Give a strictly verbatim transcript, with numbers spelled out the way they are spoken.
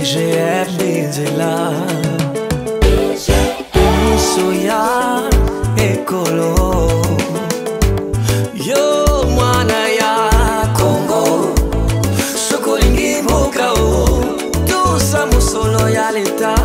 G F Dizela Soya Ekolo Yo mwana ya Congo Sokolingi mokao Tusa musolo ya leta